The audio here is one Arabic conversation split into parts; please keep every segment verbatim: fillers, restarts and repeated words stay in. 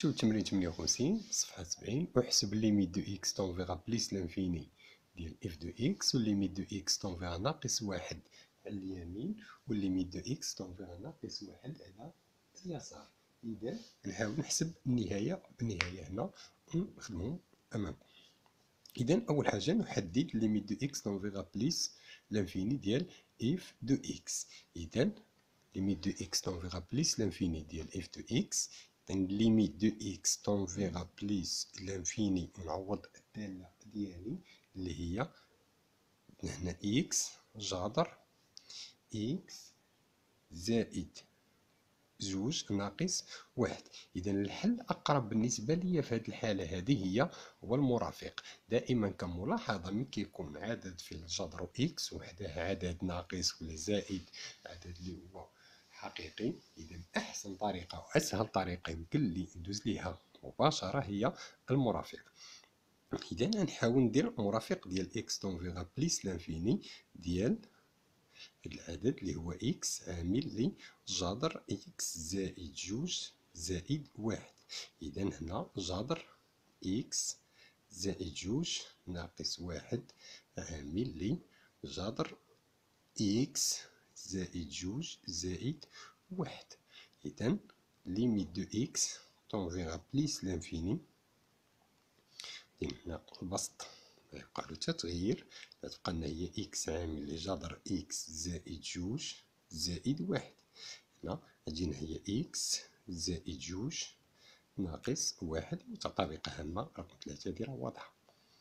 شوف تمرين ثمانية وخمسين صفحة سبعين. احسب ليميت دو اكس تنفيغا بليس لانفيني ديال اف دو اكس والليميت دو اكس تنفيغا ناقص واحد على اليمين والليميت دو اكس تنفيغا ناقص واحد على اليسار. إذا نحاول نحسب النهاية بالنهاية هنا ونخدمهم أمام. إذا أول حاجة نحدد ليميت دو اكس تنفيغا بليس لانفيني ديال اف دو اكس. إذا ليميت دو اكس تنفيغا بليس لانفيني ديال اف دو اكس. إذن ليميت دو اكس تنفيغا بليس لانفيني ونعوض الدالة ديالي اللي هي هنا اكس جذر اكس زائد زوج ناقص واحد. إذا الحل أقرب بالنسبة لي في هذه الحالة هذه هي هو المرافق. دائما كملاحظة ملي كيكون عدد في الجذر اكس وحده عدد ناقص ولا زائد عدد اللي هو حقيقي، إذا أحسن طريقة وأسهل طريقة يمكن لي ندوز ليها مباشرة هي المرافق. إذا نحاول ندير مرافق ديال إكس تنفيغا بليس لانفيني ديال هاد العدد اللي هو إكس عامل لي جذر إكس زائد جوج زائد واحد. إذا هنا جذر إكس زائد جوج ناقص واحد عامل لي جذر إكس زائد جوج زائد واحد. إذا ليميت دو إكس تنفيغا بليس لانفيني. هنا البسط ميبقى له تتغيير، تبقى لنا هي إكس عامل لي جذر إكس زائد جوج زائد واحد. هنا غتجينا هي إكس زائد جوج ناقص واحد متطابقة هامة رقم ثلاثة هادي راه واضحة.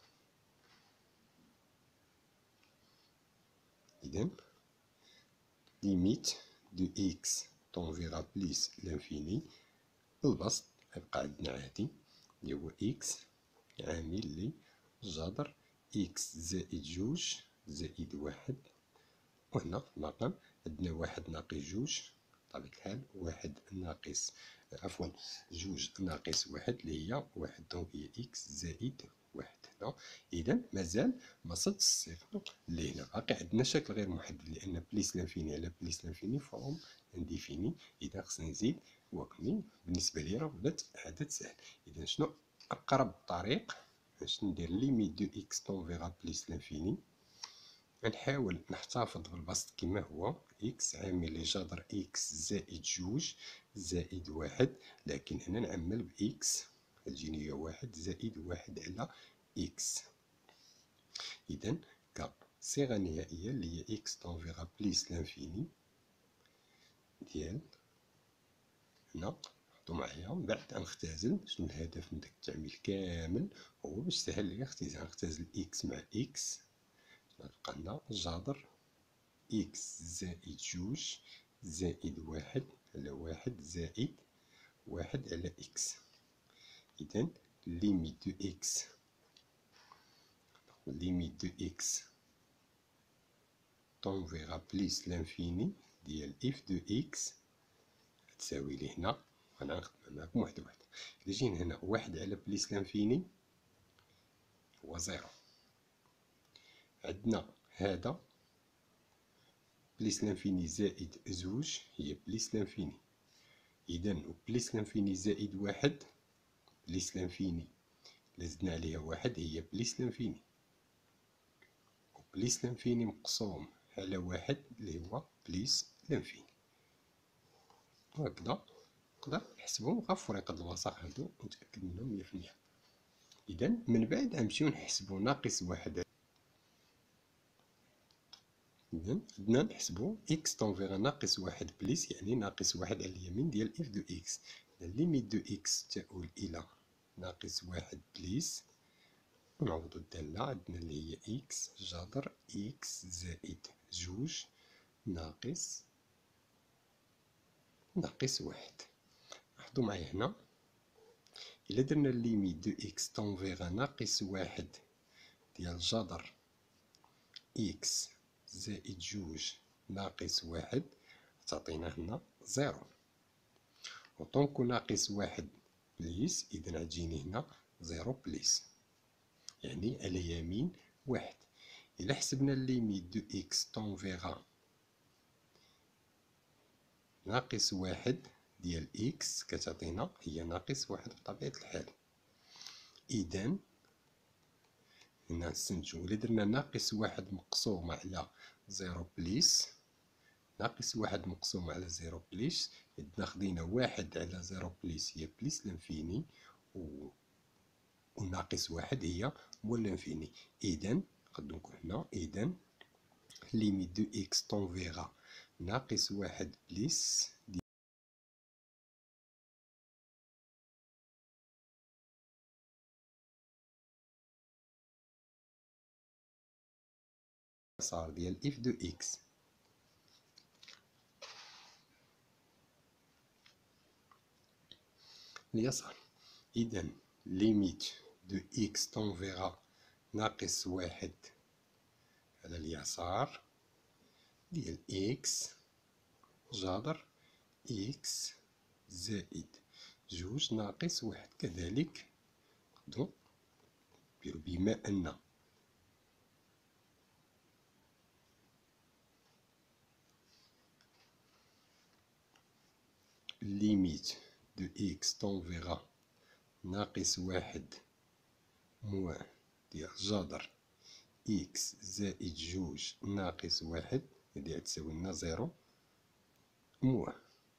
إذا ليميت دو إكس تنفيغا بليس لانفيني البسط غيبقى عندنا عادي اللي هو إكس عامل لي جذر إكس زائد جوج زائد واحد. وهنا في المقام عندنا واحد ناقص جوج بطبيعة الحال واحد ناقص عفوا جوج ناقص واحد اللي هي واحد، دونك هي إكس زائد واحد هنا. إذا مازال ما صدتش الصفر اللي هنا، باقي عندنا شكل غير محدد لأن بليس لانفيني على بليس لانفيني فورم انديفيني. إذا خصني نزيد وكمي بالنسبة لي راه ولات عدد سهل. إذا شنو أقرب طريق باش ندير ليميت دو إكس تنفيغا بليس لانفيني؟ غنحاول نحتفظ بالبسط كما هو إكس عامل لي جذر إكس زائد جوج زائد واحد، لكن هنا نعمل بإكس غتجيني هي واحد زائد واحد على إكس. إذا كصيغة نهائية اللي هي إكس تنفيغا بليس لانفيني ديال هنا حطو معايا من بعد غنختزل. شنو الهدف من داك التعميل كامل؟ هو باش سهل لي اختزال. نختزل إكس مع إكس غتبقى لنا جذر إكس زائد جوج زائد واحد على واحد زائد واحد على إكس. إذا ليميت دو إكس ليميت دو إكس تنفيغا بليس لانفيني ديال إف دو إكس تساوي لي هنا. أنا غنخدم معاكم واحد واحد. إلا جينا هنا واحد على بليس لانفيني هو زيرو. عندنا هذا بليس لانفيني زائد زوج هي بليس لانفيني. إذا بليس لانفيني زائد واحد بليس لانفيني إلا زدنا عليها واحد هي بليس لانفيني. وبليس لانفيني مقسوم على واحد اللي هو بليس لانفيني. وهكذا نقدر نحسبهم غير فريق هاد الوسط هادو ونتأكد منهم مية في المية. إذا من بعد غنمشيو نحسبو ناقص واحد. إذا عندنا نحسبو إكس تنفيغا ناقص واحد بليس يعني ناقص واحد على اليمين ديال إف دو إكس. ليميت دو إكس تؤول إلى ناقص واحد بليس ونعوضو الدالة عندنا اللي هي إكس جذر إكس زائد جوج ناقص ناقص واحد. لاحظو معايا هنا إلا درنا ليميت دو إكس تنفيغا ناقص واحد ديال جذر إكس زائد جوج ناقص واحد تعطينا هنا زيرو. وطونكو ناقص واحد بليس إذا غتجيني هنا زيرو بليس يعني على يمين واحد. إلا حسبنا الليميت دو إكس تنفيغا ناقص واحد ديال إكس كتعطينا هي ناقص واحد بطبيعة الحال. إذن هنا نستنتجو إلا درنا ناقص واحد مقسوم على زيرو بليس، ناقص واحد مقسوم على زيرو بليس، عندنا خدينا واحد على زيرو بليس هي بليس لانفيني، و وناقص واحد هي موال لانفيني. إذن نقدو نقول هنا إذن ليميت دو إكس تنفيغا ناقص واحد بليس صار ديال اف دو إكس. اليسار. إذن ليميت دو إكس تنفيغا ناقص واحد على اليسار ديال إكس جذر إكس زائد جوج ناقص واحد. كذلك نقدرو نديرو بما أن ليميت دو إكس تنفيغا ناقص واحد موان ديال جذر إكس زائد جوج ناقص واحد، هادي غتساوي لنا زيرو موان.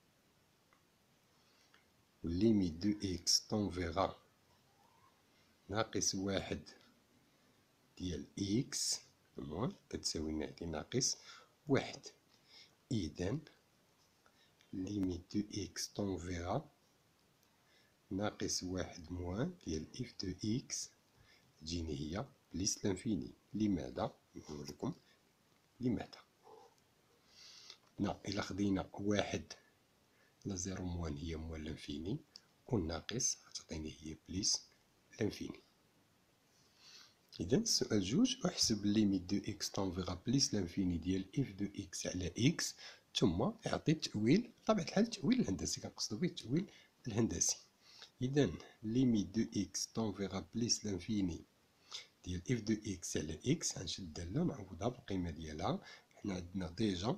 و ليميت دو إكس تنفيغا ناقص واحد ديال إكس موان كتساوي لنا هادي ناقص واحد. إذن ليميت دو إكس تنفيغا ناقص واحد موان ديال إف دو إكس تجيني هي بليس لانفيني. لماذا؟ نقول لكم لماذا. هنا إلا خدينا واحد على زيرو موان هي موال لانفيني، والناقص غتعطيني هي بليس لانفيني. إذن السؤال جوج، أحسب ليميت دو إكس تنفيغا بليس لانفيني ديال إف دو إكس على إكس، ثم أعطي التأويل بطبيعة الحال التأويل الهندسي كنقصدو به التأويل الهندسي. إذن ليميت دو إكس تنفيغا بليس لانفيني ديال إف دو إكس على إكس، غنشد الدالة نعوضها بالقيمة ديالها. حنا عندنا ديجا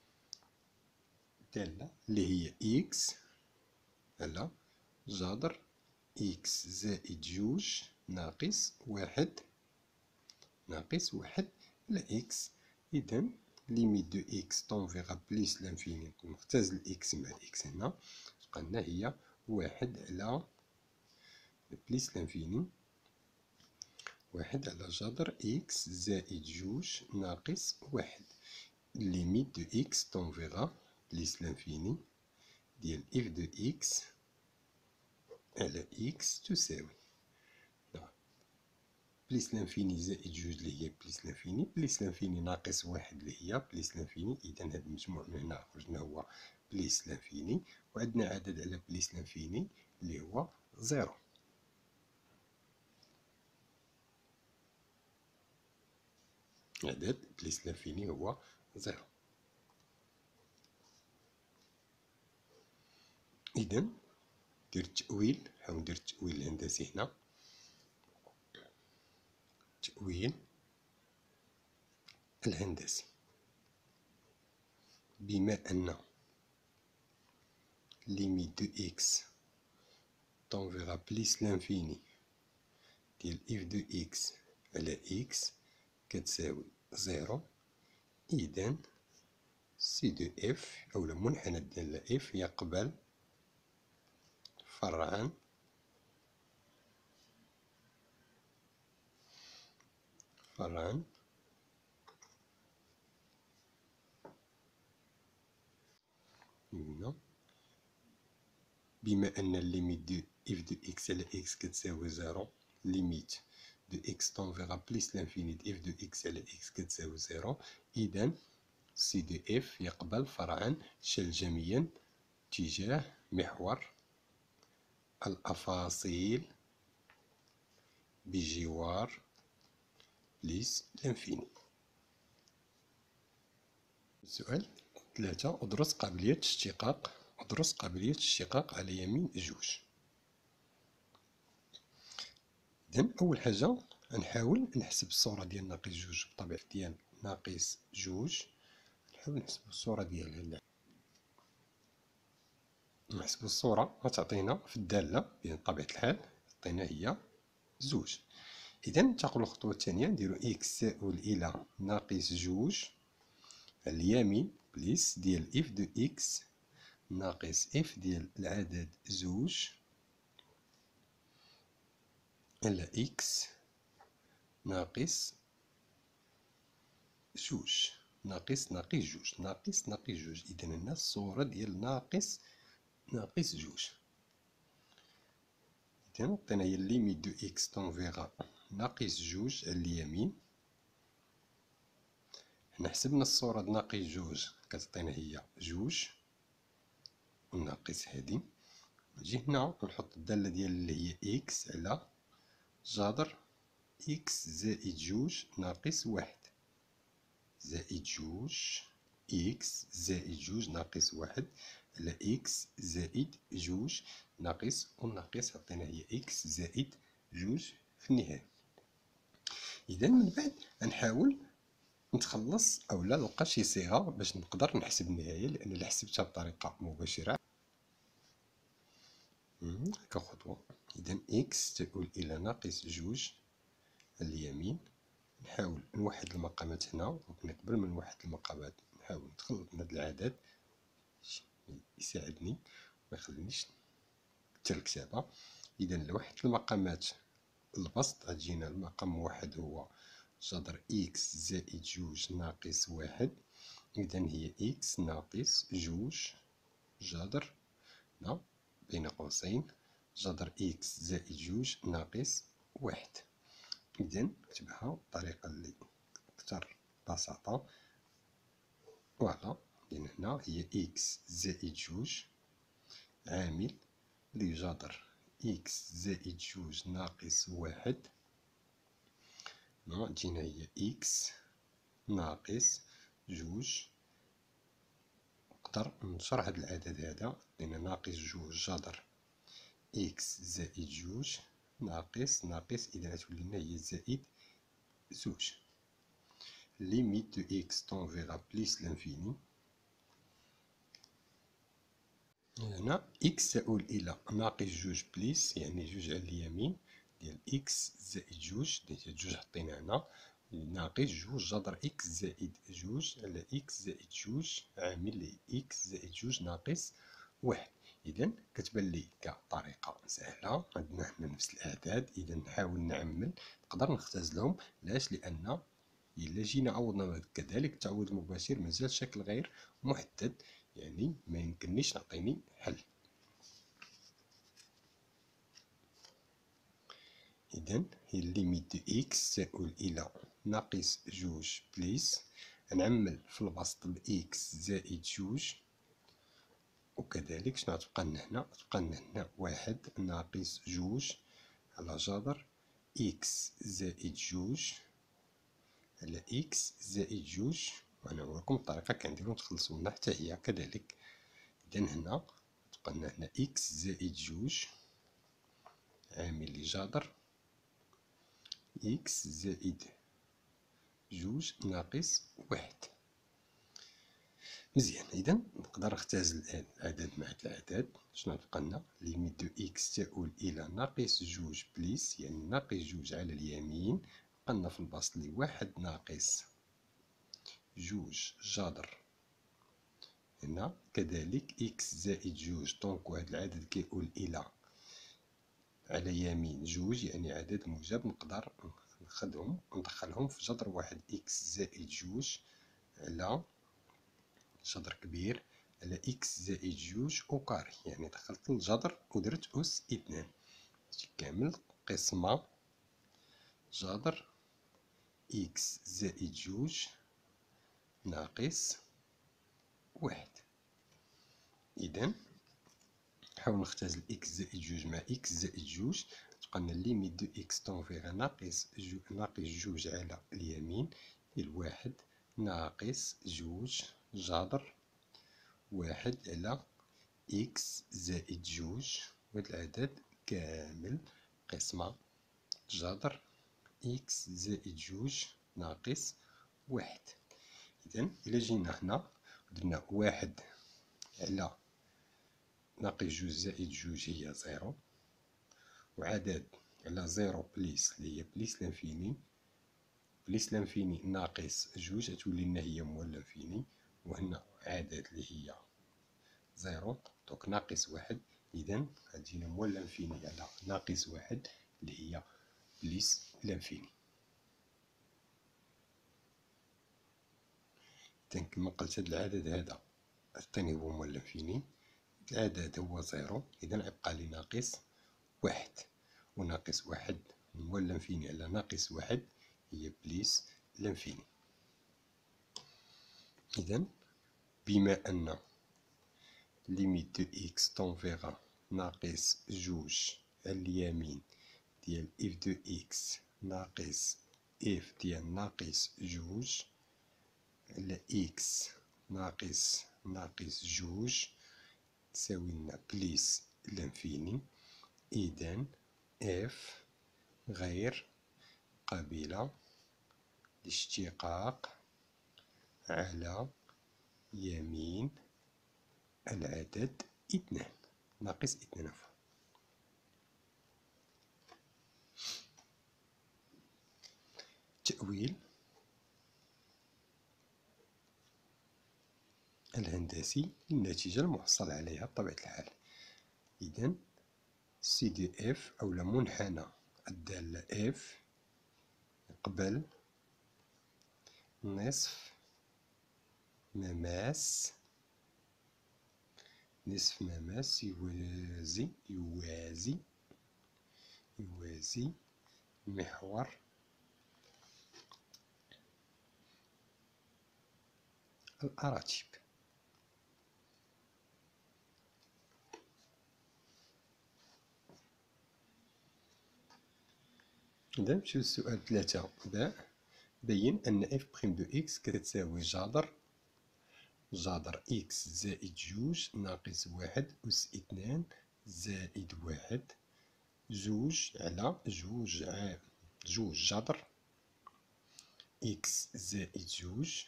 دالة اللي هي إكس على جذر إكس زائد جوج ناقص واحد ناقص واحد على إكس. إذن ليميت دو إكس تنفيغا بليس لانفيني، نختزل الإكس مع الإكس هنا، تبقى لنا هي واحد على بليس لانفيني واحد على جذر إكس زائد جوج ناقص واحد. ليميت دو إكس تنفيغا بليس لانفيني ديال إف دو إكس على إكس تساوي بليس لانفيني زائد جوج اللي هي بليس لانفيني، بليس لانفيني ناقص واحد اللي هي بليس لانفيني. إذن هاد المجموع من هنا خرجنا هو بليس لانفيني، وعندنا عدد على بليس لانفيني اللي هو زيرو. عدد بليس لانفيني هو زيرو. إذن دير التأويل، نحاول ندير التأويل الهندسي هنا. التأويل الهندسي بما أن ليميت دو إكس تنفيغا بليس لانفيني ديال إف دو إكس على إكس كتساوي زيرو. إذن سي دو إف أولا منحنى الدالة إف يقبل فرعا فرعا هنا بما أن الليميت دو إف دو إكس على إكس كتساوي زيرو، ليميت دو إكس تنفيغا بليس لانفيني دو إف دو إكس على إكس كتساوي زيرو. إذن سي دو إف يقبل فرعا شلجميا تجاه محور الأفاصيل بجوار بليس لانفيني. السؤال ثلاثة، أدرس قابلية اشتقاق أدرس قابلية اشتقاق على يمين جوج. إذن أول حاجة غنحاول نحسب الصورة ديال ناقص جوج بطبيعة ديال ناقص جوج، نحاول نحسب الصورة ديالها. نحسبو الصورة غتعطينا في الدالة بطبيعة الحال عطينا هي زوج. إذا ننتقلو للخطوة الثانية، نديرو إكس تساول إلى ناقص جوج على اليمين بليس ديال إف دو إكس ناقص إف ديال العدد زوج على إكس ناقص جوج ناقص ناقص جوج ناقص ناقص جوج. إذا هنا الصورة ديال ناقص ناقص جوج. إذا عطينا هي ليميت دو إكس طون ناقص جوج على اليمين. حنا حسبنا الصورة د ناقص جوج كتعطينا هي جوج وناقص هادي. نجي هنا نحط الدالة ديال اللي هي إكس على جذر إكس زائد جوج ناقص واحد زائد جوج إكس زائد جوج ناقص واحد على إكس زائد جوج ناقص وناقص عطينا هي إكس زائد جوج في النهاية. إذا من بعد غنحاول نتخلص أولا نلقى شي صيغة باش نقدر نحسب النهاية، لأن إلا حسبتها بطريقة مباشرة كخطوة. إذا إكس تؤول إلى ناقص جوج على اليمين. نحاول نوحد المقامات هنا، ولكن قبل ما نوحد المقامات نحاول نتخلص من هاد العدد يساعدني ما يخلينيش حتى الكتابة. إذا لوحدت المقامات البسط غتجينا المقام واحد هو جذر إكس زائد جوج ناقص واحد. إذا هي إكس ناقص جوج جذر هنا بين قوسين جذر إكس زائد جوج ناقص واحد. إذا نكتبها بالطريقة اللي أكثر بساطة. فوالا. إذا هنا هي إكس زائد جوج عامل لجذر إكس زائد جوج ناقص واحد. هنا تجينا هي إكس ناقص جوج. نقدر نشر هاد العدد هذا لأن ناقص جوج جذر إكس زائد جوج ناقص ناقص. إذا غتولي لنا هي زائد زوج. ليميت دو إكس طون فيغ بليس لانفيني. هنا إكس تؤول إلى ناقص جوج بليس يعني جوج على اليمين ديال إكس زائد جوج ديال جوج حطينا هنا ناقص جوج جذر إكس زائد جوج على إكس زائد جوج عامل ل إكس زائد جوج ناقص واحد. إذا كتبان لي كطريقة سهلة، عندنا هنا نفس الأعداد. إذا نحاول نعمل نقدر نختزلهم. علاش؟ لأن إلا جينا عوضنا كذلك التعويض المباشر مازال الشكل غير محدد، يعني ما يمكننيش نعطيني حل. إذا هي ليميت دو إكس تؤول إلى ناقص جوج بليس نعمل في البسط بإكس زائد جوج، وكذلك شنو غتبقى لنا هنا؟ غتبقى لنا هنا واحد ناقص جوج على جذر إكس زائد جوج على إكس زائد جوج. وأنا نوريكم الطريقة كنديرو نتخلصو منها حتى هي كذلك. إذا هنا تبقى لنا هنا إكس زائد جوج عامل لجذر إكس زائد جوج ناقص واحد. مزيان. إذا نقدر نختزل العدد مع العدد. شنو غتبقى لنا؟ ليميت دو إكس تؤول إلى ناقص جوج بليس يعني ناقص جوج على اليمين. بقى لنا في البسط لي واحد ناقص جوج جذر هنا كذلك إكس زائد جوج. دونك هاد العدد كيؤول إلى على يمين جوج يعني عدد موجب. نقدر ناخدهم وندخلهم في جذر واحد إكس زائد جوج على جذر كبير على إكس زائد جوج أو كاري، يعني دخلت الجذر ودرت أس اثنان. هادشي كامل قسمة جذر إكس زائد جوج ناقص واحد. إذا نحاول نختزل إكس زائد جوج مع إكس زائد جوج. تبقى لنا ليميت دو إكس طون فيغ ناقص جو ناقص جوج على اليمين ديال واحد ناقص جوج جذر واحد على إكس زائد جوج. وهاد العدد كامل قسمة جذر إكس زائد جوج ناقص واحد. إذا إلا جينا هنا درنا واحد على ناقص جوج زائد جوج هي زيرو، وعدد على زيرو بليس اللي هي بليس لانفيني، بليس لانفيني ناقص جوج غتولي لنا هي موال لانفيني، وهنا عدد اللي هي زيرو دونك ناقص واحد، إذا غتجينا موال لانفيني على ناقص واحد اللي هي بليس لانفيني. إذا كما قلت هاد العدد هذا عطيني هو موال لانفيني، العدد هو زيرو، إذا غيبقى لي ناقص واحد، وناقص واحد موال لانفيني على ناقص واحد هي بليس لانفيني. إذا بما أن ليميت دو إكس طون فيغا ناقص جوج على اليمين ديال إف دو إكس ناقص إف ديال ناقص جوج على إكس ناقص ناقص جوج تساوي لنا بليس لانفيني، إذا إف غير قابلة لاشتقاق على يمين العدد اثنان ناقص اثنان. تأويل الهندسي للنتيجة المحصل عليها بطبيعة الحال. إذا سي دي اف أو منحنى الدالة اف يقبل نصف مماس، نصف مماس يوازي يوازي يوازي محور الأراتب. إذا نمشيو للسؤال ثلاثة باء، بين أن اف بريم دو إكس كتساوي جذر جذر إكس زائد جوج ناقص واحد أس اثنان زائد واحد جوج على جوج ع جوج جذر إكس زائد جوج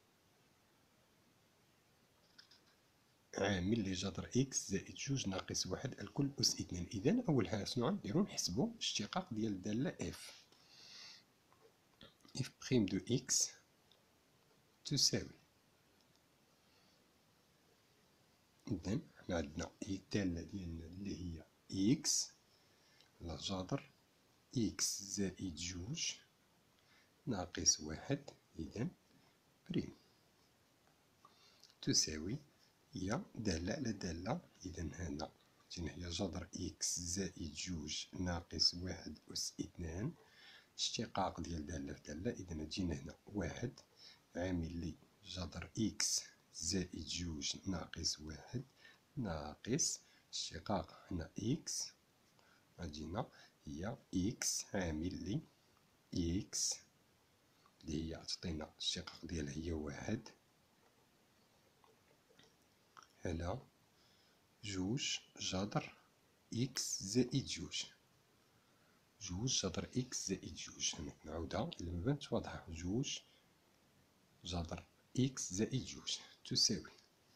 عامل لجذر إكس زائد جوج ناقص واحد الكل أس اثنان. إذا أول حاجة شنو غنديرو نحسبو الاشتقاق ديال الدالة اف. اف بريم دو إكس تساوي، إذا حنا عندنا الدالة ديالنا اللي هي إكس على جذر إكس زائد جوج ناقص واحد، إذا بريم تساوي هي دالة على دالة، إذا هنا جينا هي جذر إكس زائد جوج ناقص واحد أس اثنان، اشتقاق ديال دالة في دالة، إذا جينا هنا واحد عامل لي جذر إكس زائد جوج ناقص واحد ناقص اشتقاق هنا إكس، غتجينا هي إكس عامل لي إكس اللي هي تعطينا الاشتقاق ديالها هي واحد على جوج جذر إكس زائد جوج، جوج جذر إكس زائد جوج، نعاودها إلا مبانتش واضحة، جوج جذر إكس زائد جوج تساوي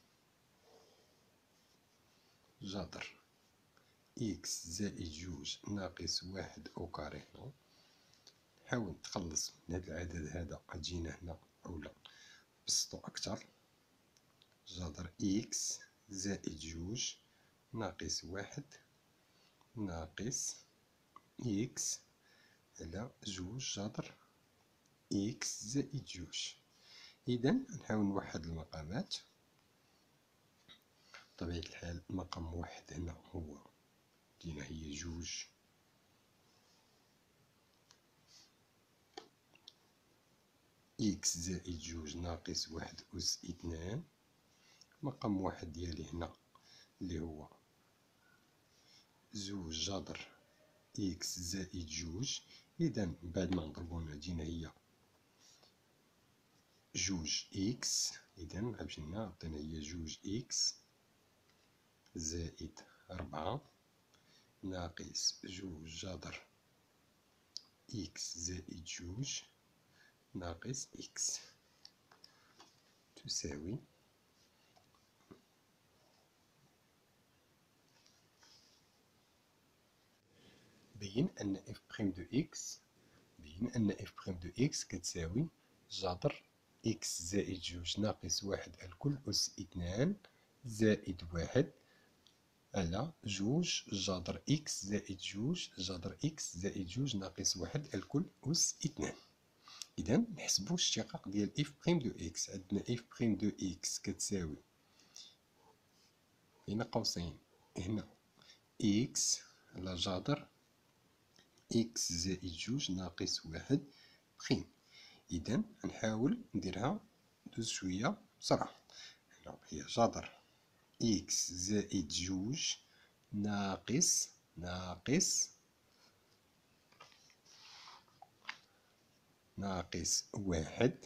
جذر إكس زائد جوج ناقص واحد أو كاري. نحاول نتخلص من هذا العدد هذا، غتجينا هنا أولا بسطو أكتر، جذر إكس زائد جوج ناقص واحد ناقص إكس على جوج جذر إكس زائد جوج. إذا نحاول نوحد المقامات بطبيعة الحال. مقام واحد هنا هو دينا هي جوج إكس زائد جوج ناقص واحد أس اثنان، مقام واحد ديالي هنا اللي هو زوج جذر إكس زائد جوج، إذا بعد ما نضربو هنا جينا هي جوج إكس، إذا غتمشي لنا عطينا هي جوج إكس زائد ربعة ناقص جوج جذر إكس زائد جوج ناقص إكس تساوي بين أن اف بريم دو إكس بين أن اف بريم دو إكس كتساوي جذر إكس زائد جوج ناقص واحد الكل أس اثنان زائد واحد على جوج جذر إكس زائد جوج جذر إكس زائد جوج ناقص واحد الكل أس اثنان. إذا نحسبو الاشتقاق ديال اف بريم دو إكس. عندنا اف بريم دو إكس كتساوي بين قوسين هنا إكس على جذر إكس زائد جوج ناقص واحد بريم. إذا نحاول نديرها دوز شوية بسرعة. هنا هي جذر إكس زائد جوج ناقص ناقص ناقص واحد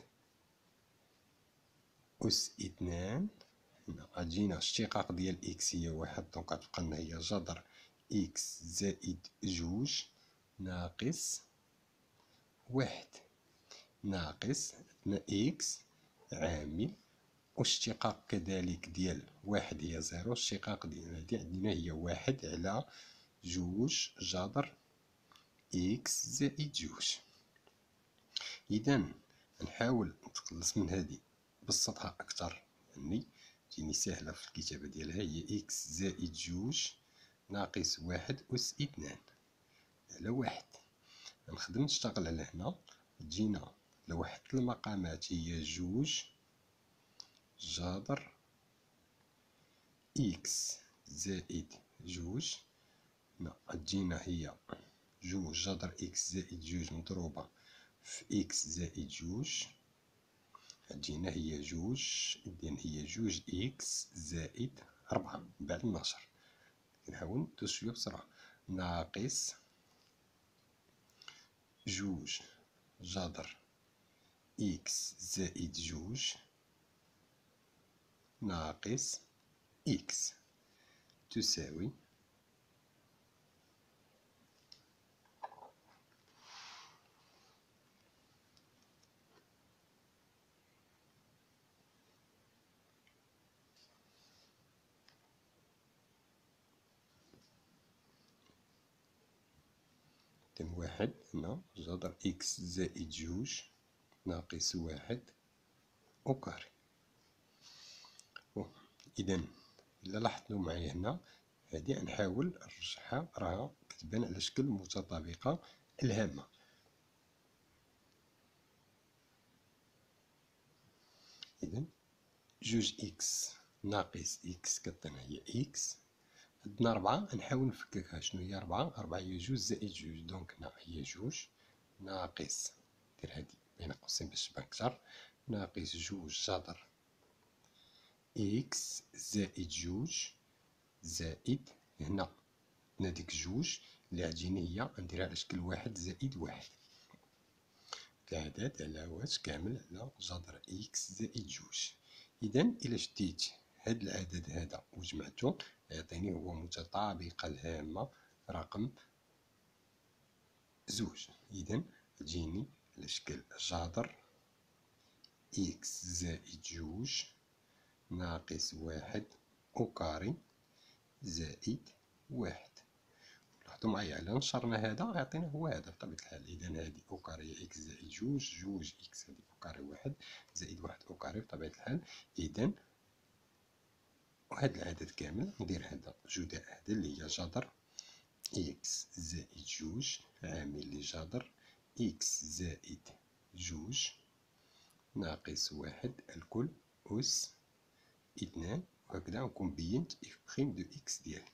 أس اثنان. هنا غتجينا الاشتقاق ديال إكس هي واحد، دونك غتبقى لنا هي جذر إكس زائد جوج ناقص واحد ناقص عندنا إكس عامل واشتقاق كذلك ديال واحد هي زيرو. الاشتقاق ديال هادي عندنا هي واحد على جوج جذر إكس زائد جوج. إذا نحاول نتخلص من هادي بسطها أكثر، يعني تجيني ساهلة في الكتابة ديالها. هي إكس زائد جوج ناقص واحد أس اثنان على واحد. غنخدم نشتغل على هنا، تجينا لوحدة المقامات هي جوج جذر إكس زائد جوج. هنا غتجينا هي جوج جذر إكس زائد جوج مضروبة في إكس زائد جوج، غتجينا هي جوج. إذن هي جوج إكس زائد ربعة بعد النشر. نحاول ندوز شوية بسرعة. ناقص جوج جذر إكس زائد جوج ناقص إكس تساوي تم واحد. هنا جذر إكس زائد جوج ناقص واحد أو كاري. إذا إلا لاحظتوا معايا هنا هادي نحاول نرجعها، راها كتبان على شكل متطابقة الهامة. إذا جوج إكس ناقص إكس كتعطينا هي إكس. عندنا ربعة، نحاول نفككها. شنو هي ربعة؟ ربعة هي جوج زائد جوج، دونك هنا هي جوج ناقص، دير هادي بين قوسين باش تبان كتر، ناقص جوج جذر إكس زائد جوج زائد هنا عندنا ديك جوج اللي غتجيني هي غنديرها على شكل واحد زائد واحد. العدد على واش كامل على جذر إكس زائد جوج. إذا إلا شديت هاد العدد هذا وجمعته يعطيني هو متطابقة الهامة رقم زوج. إذا تجيني على شكل جذر إكس زائد جوج ناقص واحد أو كاري زائد واحد. لاحظوا معايا إلا نشرنا هذا غيعطينا هو هذا بطبيعة الحال. إذا هادي أو كاري هي إكس زائد جوج، جوج إكس هادي أو كاري واحد زائد واحد أو كاري بطبيعة الحال. إذا وهاد العدد كامل ندير هذا جداء هذا اللي هي جذر إكس زائد جوج عامل لجذر إكس زائد جوج ناقص واحد الكل أس اثنان. وهكذا نكون بينت إف بريم دو إكس ديالي.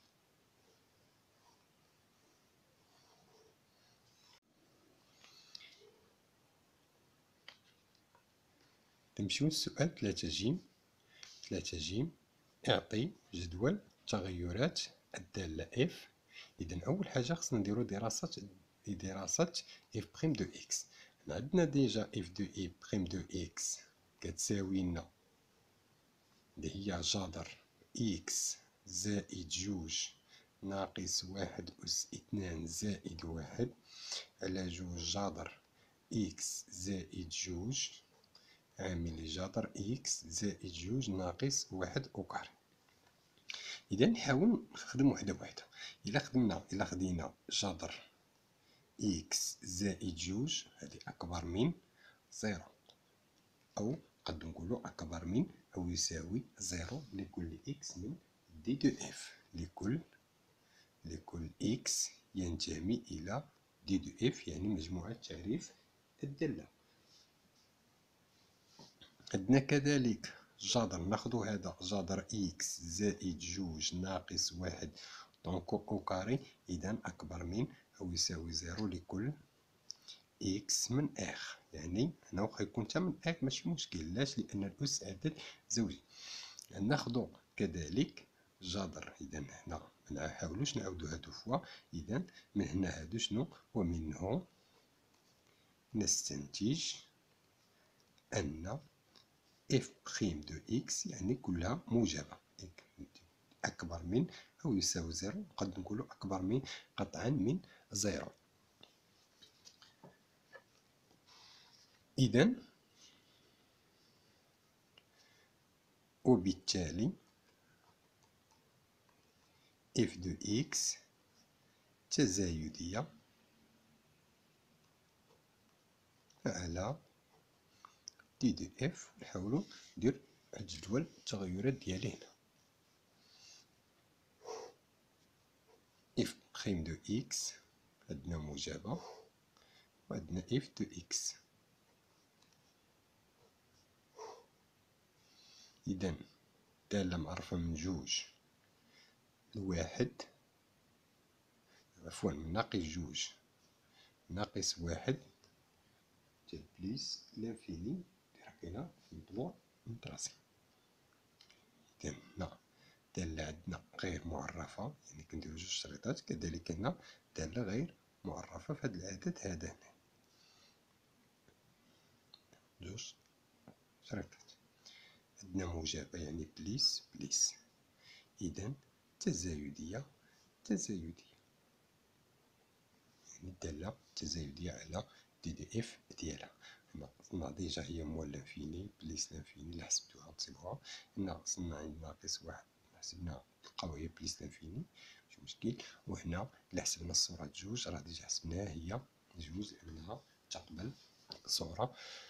نمشيو للسؤال ثلاثة جيم. ثلاثة جيم اعطي جدول تغيرات الدالة اف. إذا أول حاجة خصنا نديرو دراسة دراسة اف بريم دو إكس. عندنا ديجا اف دو اي بريم دو إكس كتساوي لنا اللي هي جذر إكس زائد جوج ناقص واحد أس اثنان زائد واحد على جوج جذر إكس زائد جوج عامل لجذر إكس زائد جوج ناقص واحد أو كاري. إذا نحاول نخدم وحدة وحدة. إلا خدمنا إلا خدينا جذر إكس زائد جوج هذه أكبر من زيرو، أو قد نقولو أكبر من أو يساوي زيرو لكل إكس من دي دو إف، لكل لكل إكس ينتمي إلى دي دو إف، يعني مجموعة تعريف الدالة. عندنا كذلك جذر، ناخدو هذا جذر إكس زائد جوج ناقص واحد دونك أو كاري، إذا أكبر من أو يساوي زيرو لكل إكس من إخ، يعني هنا واخا يكون تا من إخ ماشي مشكل، علاش؟ لأن الأس عدد زوجي. ناخدو كذلك جذر، إذا هنا منحاولوش نعاودو هادو فوا، إذا من هنا هادو شنو؟ ومنه نستنتج أن اف بخيم دو إكس يعني كلها موجبة، أكبر من أو يساوي زيرو، قد نقولو أكبر من قطعا من زيرو. إذا وبالتالي اف دو إكس تزايدية على دي دو اف. نحاولو ندير جدول التغيرات ديالي هنا. اف بخيم دو إكس عندنا موجبة، وعندنا اف دو إكس. إذا دالة معرفة من جوج لواحد، عفوا من ناقص جوج ناقص واحد تاع بليس لانفيني، حكينا في دوا نتراسي. إذا هنا دالة عندنا غير معرفة، يعني كنديرو جوج شريطات، كذلك هنا دالة غير معرفة في هذا العدد هذا هنا، جوج شريطات. عندنا موجبة يعني بليس بليس، إذا تزايدية تزايدية، يعني الدالة تزايدية على دي دي اف ديالها. هنا قصنا ديجا هي موال لانفيني بليس لانفيني اللي حسبتوها نصيبوها، هنا قصنا عند ناقص واحد حسبنا تلقاو هي بليس لانفيني ماشي مشكل، وهنا إلا حسبنا الصورة جوج راه ديجا حسبناها هي جوج لأنها تقبل صورة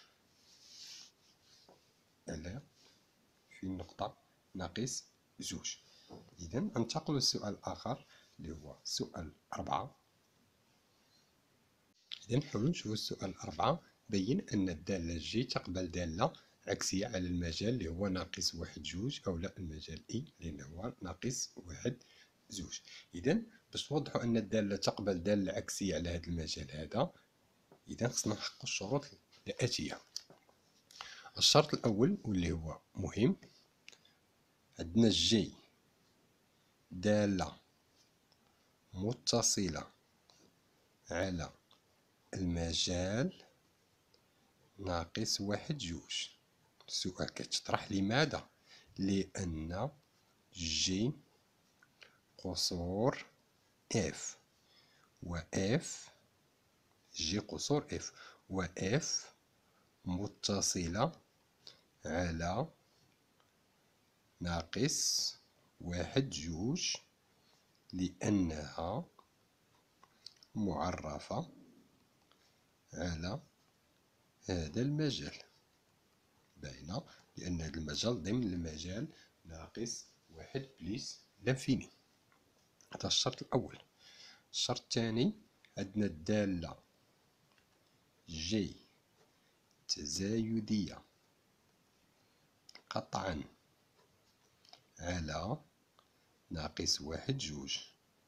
على في النقطة ناقص جوج. إذا ننتقل للسؤال الآخر اللي هو سؤال أربعة. إذا نحاولو نشوفو السؤال أربعة. بين أن الدالة جي تقبل دالة عكسية على المجال اللي هو ناقص واحد جوج، أو لا المجال إي اللي هو ناقص واحد زوج. إذا باش نوضحو أن الدالة تقبل دالة عكسية على هذا المجال هذا، إذا خصنا نحققو الشروط الآتية. الشرط الأول واللي هو مهم، عندنا جي دالة متصلة على المجال ناقص واحد جوج. السؤال كتطرح لماذا؟ لأن جي قصور اف، و اف جي قصور اف و اف متصلة على ناقص واحد جوج، لأنها معرفة على هذا المجال. باينة، لأن هذا المجال ضمن المجال ناقص واحد بليس لانفيني. هذا الشرط الأول. الشرط الثاني، عندنا الدالة جي تزايدية قطعا على ناقص واحد جوج،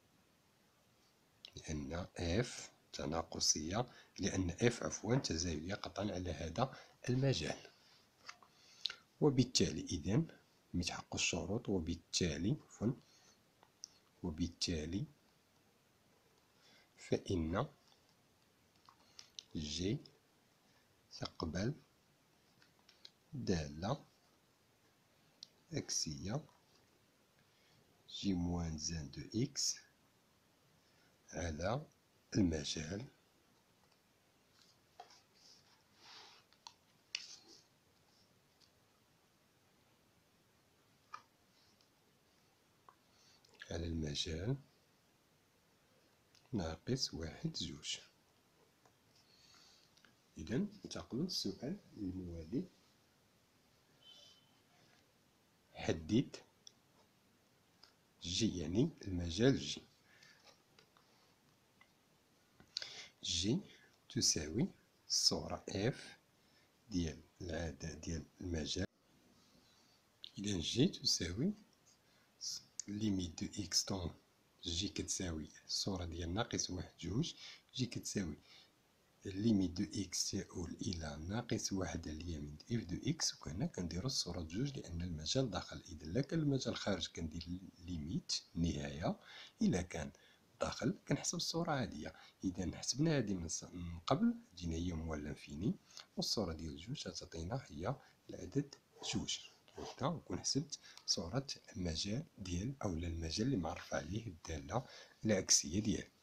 لأن اف تناقصية، لأن اف عفوا تزايدية قطعا على هذا المجال. وبالتالي إذن متحقق الشروط، وبالتالي عفوا وبالتالي فإن جي تقبل دالة عكسية جي موان زان دو إكس على المجال على المجال ناقص واحد زوج. إذا ننتقل للسؤال الموالي. حدد جي، يعني المجال جي. جي تساوي الصورة اف ديال العدد ديال المجال. إذا جي تساوي ليميت دو إكس طون جي كتساوي الصورة ديال ناقص واحد جوج، جي كتساوي ليميت دو إكس تؤول إلى ناقص واحد على اليمين إف دو إكس. وهنا كنديرو الصورة جوج لأن المجال داخل. إذا لا كان المجال خارج كندير ليميت النهاية، إلا كان داخل كنحسب الصورة عادية. إذا حسبنا هادي من قبل، جينا هي مولا انفيني، والصورة ديال جوج تعطينا هي العدد جوج. وهكذا نكون حسبت صورة المجال ديال أولا المجال اللي معرف عليه الدالة العكسية ديالو.